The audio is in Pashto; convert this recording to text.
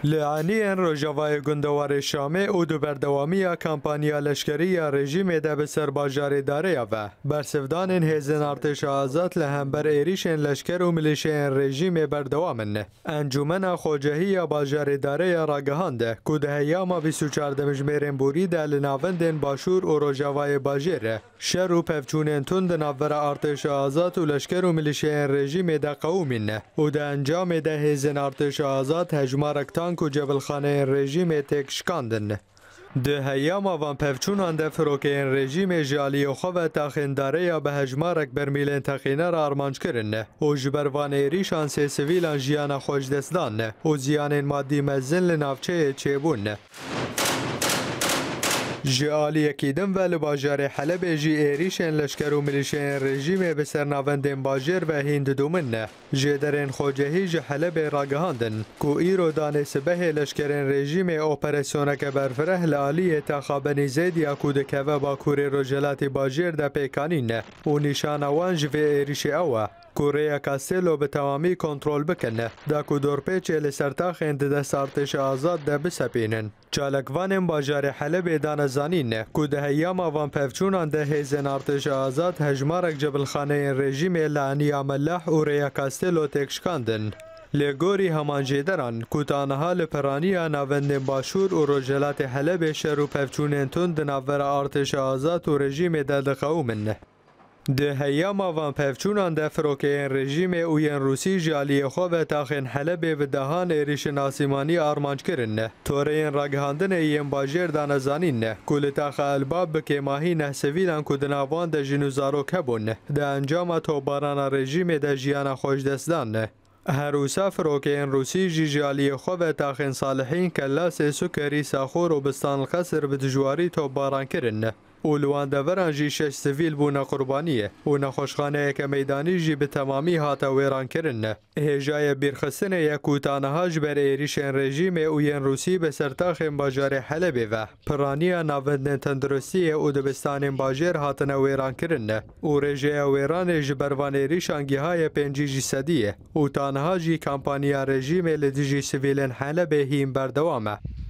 لعنیان روژاوای گندوار شامه او دو بردوامی کامپانیا لشکری رژیم ده بسر باجار داره و برسفدان هزن ارتش آزاد لهمبر ایریشن لشکر و ملیشین رژیم بردوامن انجمن خوجهی باجار داره راگهانده که ده هیاما 24 مجمرین بوری ده لناوندن باشور و روژاوای باجره شر و پفچونین تند ناور ارتش آزاد و لشکر و ملیشین رژیم ده قومین و ده انجام ده هزن ارتش آزاد هجمارک تانک و جبل خانه رژیم تک شکاندن. ده هیاما وان پفچونان ده فروکین رژیم جالی و خواه تاخینداره یا به هجمارک برمیلین تاخینه را ارمانج کرن و جبروان ایریشان سی سویلان جیان خوش دستدان و زیان مادی مزن لنافچه چیبون. جالی کیدم و لباجار حلب جی ایریشن لشکر و ملیشین رژیم بسر ناوندین باجر و هند دومن جدرین خوجهی جی حلب راگهاندن کو ایرو دانه سبه لشکرین رژیم اپراسیونک برفره لالی تخابنی زید یا کودکه و باکور رجلات باجر ده پیکانین و نشان وانج و ایریش اوه کره کاستلو به تمامی کنترل بکنه دا کو دورپیچ لسرتاخ اند دست ارتش آزاد ده بسپینن چالکوان باجار حلب دان زانین کو ده هیاما وان پفچونان ده هزن ارتش آزاد هجمارک جبل خانه رژیم لعنی ملاح و ریا کاستلو تکشکاندن لگوری همان جیدران کوتانها لپرانی ناوندن باشور و رجلات حلب شر و پفچونین تند ناور ارتش آزاد و رژیم ده قومن ده هیاما وان پفچونان ده فروکین رژیم اوین روسی جالی خواه تاخین حلب و دهان ایریشن آسیمانی آرمانج کرن تورین راگهاندن این باجر دانزانین کل تاخ الباب بکی ماهی نه سویلان کدناوان ده جنوزارو کبون ده انجام توباران رژیم ده جیان خوش دستدان هروسا فروکین روسی جالی خواه تاخین صالحین کلاس سکری ساخور و بستان القصر بدجواری توباران کرن اولوان دوران جی 6 سویل بونا قربانیه و نخوشخانه که میدانی جی به تمامی هاتا ویران کرن هجای بیرخستن یکوتانها جبر ایریشن رژیم اوین روسی به سرتاخ باجار حلب و پرانی ناوندن تندرستی او دبستان باجر هاتن ویران کرن و رژه ویران جبروان ایریشان گیهای 5 صدیه و تانها جی کامپانیا رژیم لدیجی سویلن حلب هیم بردوامه